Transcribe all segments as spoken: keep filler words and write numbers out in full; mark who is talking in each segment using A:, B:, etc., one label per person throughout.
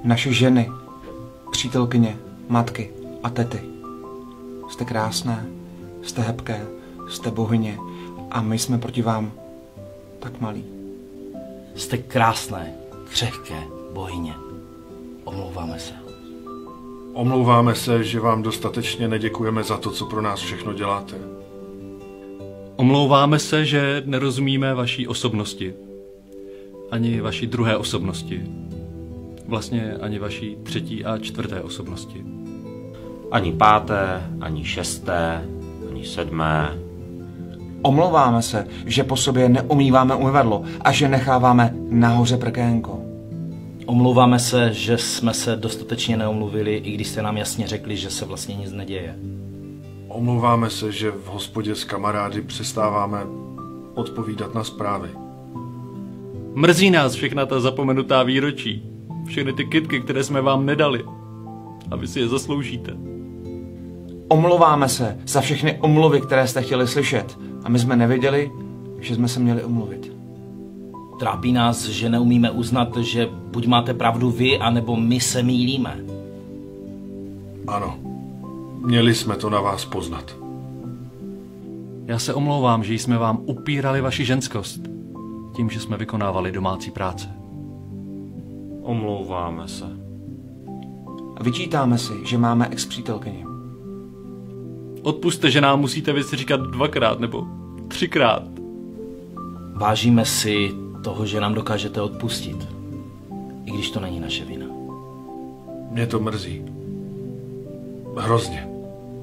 A: naše ženy, přítelkyně, matky a tety. Jste krásné, jste hebké, jste bohyně a my jsme proti vám tak malí.
B: Jste krásné, křehké bohyně. Omlouváme se.
C: Omlouváme se, že vám dostatečně neděkujeme za to, co pro nás všechno děláte.
D: Omlouváme se, že nerozumíme vaší osobnosti. Ani vaší druhé osobnosti. Vlastně ani vaší třetí a čtvrté osobnosti.
E: Ani páté, ani šesté, ani sedmé.
A: Omlouváme se, že po sobě neumýváme umyvadlo a že necháváme nahoře prkénko.
B: Omlouváme se, že jsme se dostatečně neomluvili, i když jste nám jasně řekli, že se vlastně nic neděje.
C: Omlouváme se, že v hospodě s kamarády přestáváme odpovídat na zprávy.
D: Mrzí nás všechna ta zapomenutá výročí. Všechny ty kytky, které jsme vám nedali. A vy si je zasloužíte.
A: Omlouváme se za všechny omluvy, které jste chtěli slyšet. A my jsme nevěděli, že jsme se měli omluvit.
B: Trápí nás, že neumíme uznat, že buď máte pravdu vy, anebo my se mýlíme.
C: Ano, měli jsme to na vás poznat.
D: Já se omlouvám, že jsme vám upírali vaši ženskost. Tím, že jsme vykonávali domácí práce.
E: Omlouváme se.
A: Vyčítáme si, že máme ex-přítelkyni.
D: Odpusťte, že nám musíte věci říkat dvakrát nebo třikrát.
B: Vážíme si toho, že nám dokážete odpustit. I když to není naše vina.
C: Mě to mrzí. Hrozně.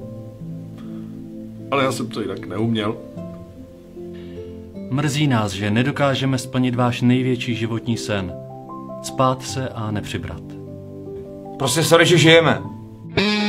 C: Ale já jsem to jinak neuměl.
D: Mrzí nás, že nedokážeme splnit váš největší životní sen. Spát se a nepřibrat.
A: Prostě sorry, že žijeme.